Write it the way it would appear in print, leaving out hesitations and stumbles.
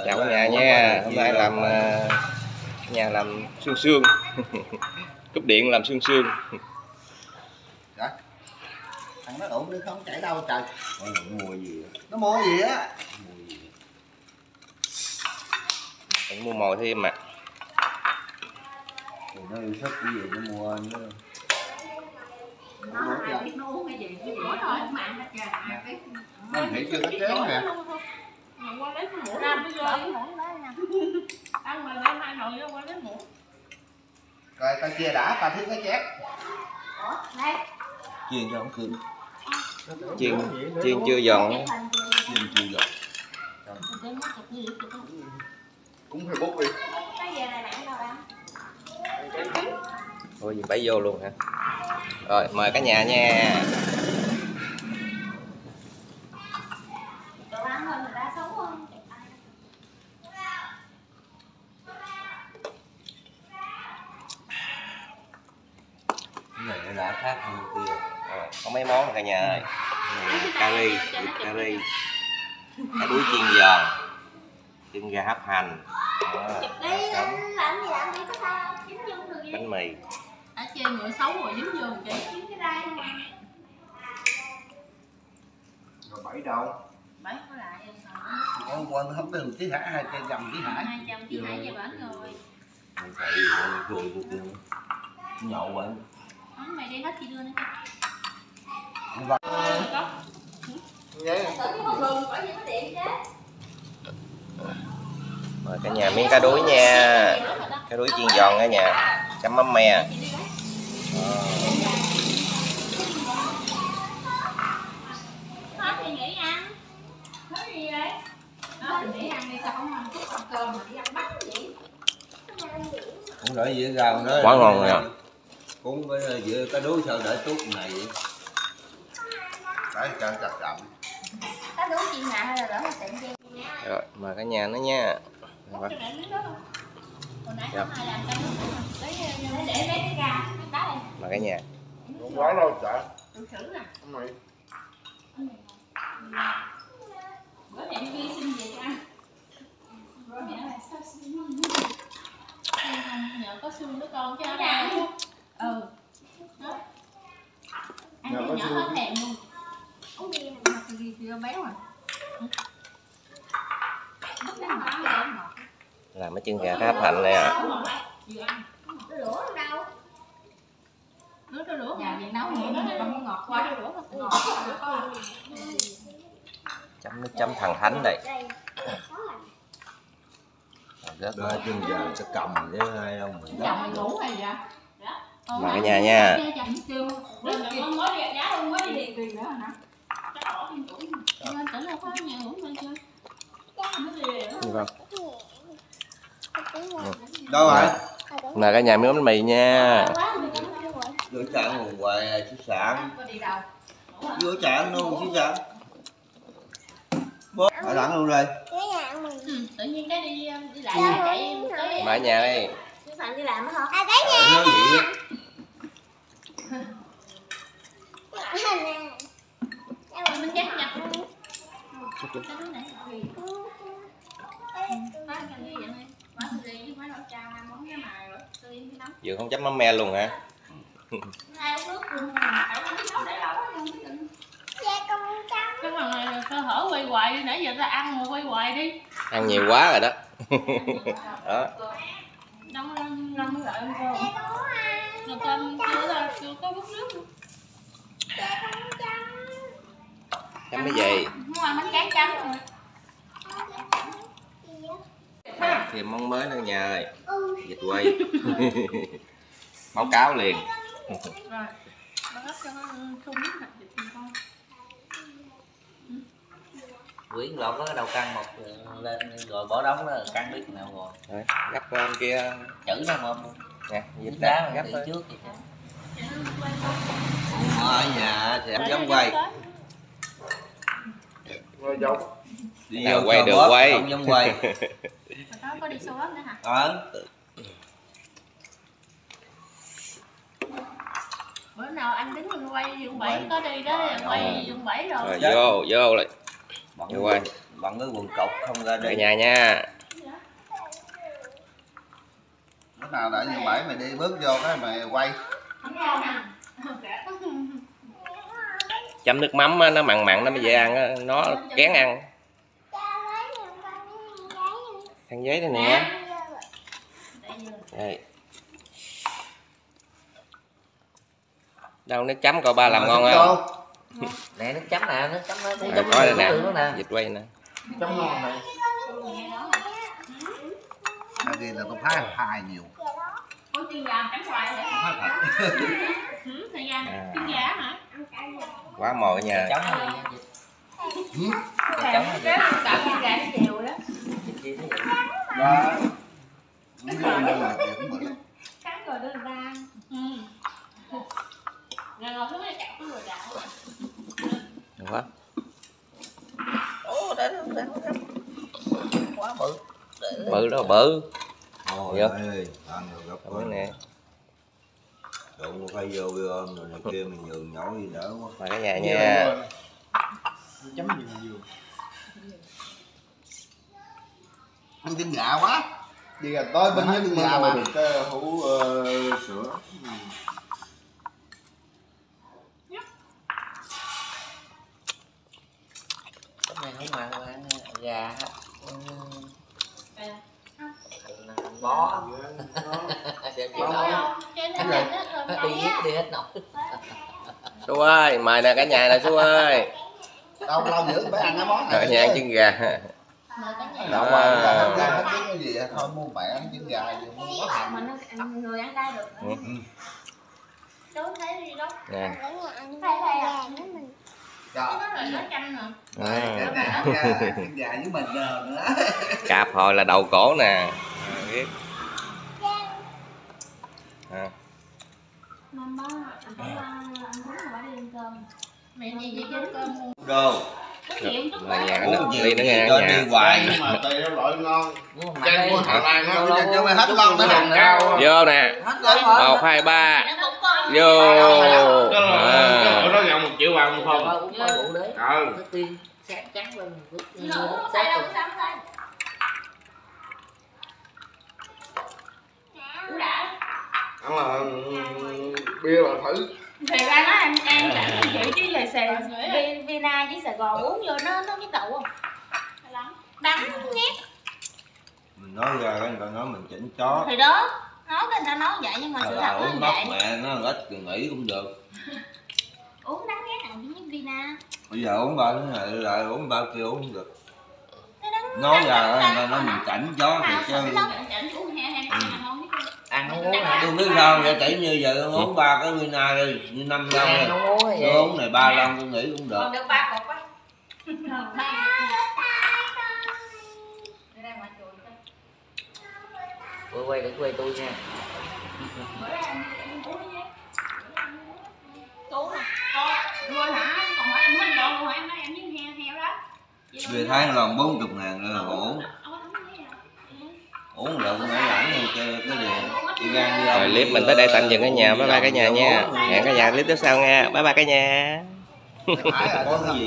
Chào cả nhà nha. Hôm nay làm nhà làm xương xương. Cúp điện làm xương xương. Đó. Thằng nó ổn đi không chảy đâu trời. Nó mua gì? Nó mua gì á? Mình mua mồi thêm mà. Nó yêu thích cái gì nó mua nó. Nó uống cái gì cái thôi không ăn hết trơn. Nó nghĩ chưa có chén nè. Qua lấy cái muỗng ra bây giờ. Ăn mà lấy hai nồi vô qua lấy muỗng. Rồi tao chia đã, tao thiếu cái chén. Ủa, đây. Chiên cho không cơm. Chiên chưa giòn. Chiên chưa giòn. Cũng phải bút đi. Cái giờ này nặng đâu ăn. Thôi gì bấy vô luôn hả? Rồi mời cả nhà nha. Đồ ăn hơn người ta xấu hơn. Cái này đã khác hơn kia. Rồi, có mấy món cả nhà ơi. Cà ri, thịt cà ri, cá đuối chiên giòn, chân gà hấp hành. Đi làm gì có sao dính vô người Bánh mì. đã chê người xấu rồi dính vô chị kiếm cái đây mà. Rồi 7 đâu? 7 có lại Con quên không được tí hả 200 tí hả? 200 ký hải về bển rồi. Mình phải rồi nhậu quên. Mày đi hết chị đưa nữa. Mời cả nhà miếng cá đuối nha. Cá đuối chiên giòn cả nhà. Chấm mắm me. Hết thì nghỉ ăn. Hết gì vậy? Hết thì nghỉ ăn đi sao không ăn chút ăn cơm mà đi ăn bánh vậy? Cũng đợi dĩa rau nữa. Quá ngon rồi. Cũng với dĩa cá đuối sao để tuốt này vậy? Đấy cho chặt chậm. Cá đuối chiên ngà hay là đỡ tiện chiên? Rồi mời cả nhà nữa nha. Hồi nãy có ai làm cá đuối để lấy cái ra cái đá đây. Mời cả nhà. Không quá đâu trời. Tự thử nè. Không này. Bữa mẹ đi xin về cho ăn. Bữa mẹ là sao xin nhờ có xương đứa con chứ ở đây. Ừ. Đó. Ăn cho nhỏ hết thèm luôn. Uống đi mà gì béo à. Làm cái chân gà hấp hành này à. Cái lửa ở đâu? Lửa. Nhà gì nấu vậy nó không ngọt quá lửa ngọt. Chấm nước chấm thần thánh đây. Rất Ba chân giờ sẽ cầm với hai ông mình. Chồng ngủ hay vậy? mời cả nhà nha. Đâu rồi? Mời cả nhà miếng bánh mì nha. Vô chợ nguồn hoài chứ sản. Vô chợ luôn chứ sản. Bố ở đẳng luôn rồi. Tự nhiên cái đi lại chạy tới Mời nhà đi. Phạm đi làm hả? Nói gì á. Mình dắt nhập. Vừa không chấm mắm me luôn hả? Cái mà cơ hở quay hoài đi, nãy giờ ta ăn mà quay hoài đi. Ăn nhiều quá rồi đó. Đó. Đông lại ăn cơm. Rồi cơm chưa có bút nước luôn. Chấm cái gì? Muốn ăn bánh tráng trắng rồi. Thêm món mới nữa nhà ơi. Vịt quay. Báo cáo liền. Rồi. Nó gấp cho nó sung miếng thịt vịt con. Quyến lọt có cái đầu căng một lên rồi bỏ đóng đó căng biết nào rồi. Rồi, gấp bên kia Chữ nó mồm nè, vịt đá gấp đi thôi. trước vậy. Ở nhà thì em giống quay. Quay dấu. Đi Nào quay được quay. Không giống quay. Mà đó có đi show up nữa hả? Bữa nào anh đứng mình quay Dương 7 có đi đó, quay Dương 7 rồi. Rồi vô lại. Bận Vô quay. bận cái quần cộc không ra Cả đi. nhà nha. nào đợi như bảy mày đi bước vô cái mày quay. Chấm nước mắm á, nó mặn mặn nó mới dễ ăn á, nó kén ăn. Khăn giấy đây nè. Đây. Đâu nước chấm coi ba làm ngon không? Nè nước chấm nè, nước chấm nó Được nói đây nè, dịch quay nè. Chấm ngon này. Đây là tôi phá hai nhiều. Có chân gà chấm xoài hả? Phá thật. Thời gian chân gà hả? Quá mồi nha. chấm nó đi chấm nó Cái cả chân gà nó chiều đó. gì nó vậy. Đó. Đúng rồi, nhưng mà cũng bự. Cắn rồi đưa ra. Rồi ngồi xuống đây chặt rồi đã. Được quá. Ồ đã quá bự. Bự đó bự. Ôi Dạ. ơi, ăn rồi gấp Bự nè. đụng phải vô ôm rồi này kia mình nhường nhỏ gì đỡ quá. Mời cả nhà nha. Chấm nhiều. Ăn trứng gà quá. Đi là tối bên Hết dưới trứng mà gà mà. được cái hũ sữa. Cái này không ăn gà hết. Bó đi hết nổi. Chú ơi, mời nè cả nhà nè chú ơi. Đâu lâu dữ phải ăn cái món Rồi này. nhà ăn trứng gà. Đâu mà ăn cái gì thôi mua mẹ ăn trứng gà gì mua có hành. Mà nó người ăn đây được. Chú thấy gì đó. Nè. Thấy à? Trời. Nó là nó chanh hả? Cái này ăn trứng gà với mình nữa. Cạp hồi là đầu cổ nè. Biết. À. Năm đó anh muốn là đi ăn cơm. Mẹ gì vậy chứ cơm mua. Đồ. Có gì không chút Mà nhà nữa. nó ly nó nghe cho nhà. đi hoài. Nhưng mà tùy loại ngon. Nhưng mà Chanh của Hà Lan á, Bây giờ cho mày hết lon nữa hàng nè. cao. Vô nè. hết rồi hả? 1, 2, 3. Nó cũng có. Vô. Ở đó nhận 1 triệu vàng Thôi không? uống coi rượu đấy. Ừ. Nó tiên sáng trắng lên Nó sai đâu sáng đây. Cũng đã. Ăn là bia là thử. Thì ra nó ăn chẳng chịu chứ về Vina với Sài Gòn uống vô nó biết đậu không? Đắng nhét. Mình nói ra cái người ta nói mình chỉnh chó. Thì đó, nói người ta nói vậy nhưng mà sự thật nó Uống như bắp vậy. mẹ nó ít thì nghỉ cũng được. Uống đắng ghét nào với Vina. Bây giờ uống bao cái này lại uống bao kia uống được. Cái đắng Nói đắng ra đắng người ta đắng nói mình chảnh chó thì nào chứ. sợ lắm, chảnh uống he ngon nhất. ăn không uống hả? Tôi biết sao vậy chỉ như vậy uống 3 cái vina đi như 5 lon Ăn đi. không uống cái Tôi gì? uống này 3 lon tôi nghĩ cũng được. Còn được 3 cục á. Quay để quay tôi nha. Cứu nè. Nuôi hả? Còn hỏi em hết lộn luôn hả? Em nói em với heo đó. Về tháng lon 40.000 nữa còn uống. Uống được nãy lãng cái gì. Đi gan đi. Rồi clip mình tới đây tạm dừng ở nhà. Bye bye cả nhà nha. Hẹn cả nhà clip tiếp sau nha. Bye bye cả nhà. Phải là có cái gì